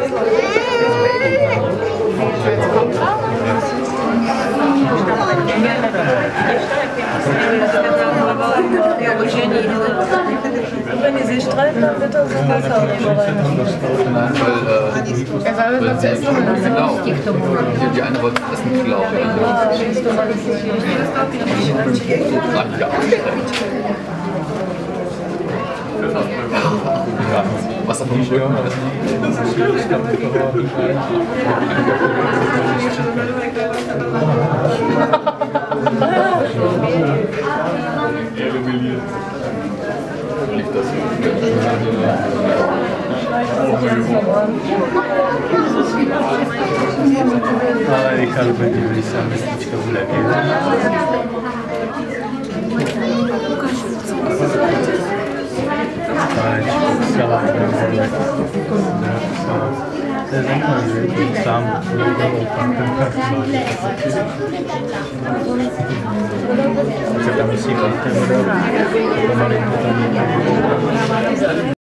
Wenn die sich streiten, dann wird das besser. Nein, weil sie genau. Die eine wollte das nicht glauben. Ja, was auf dem Rücken ist. Lief das so? Ale Richard będzie wlisał miasteczko w lewie. Ale ci strzela to jest zajímavé, sám se tam myslí, že to je pomalinko tam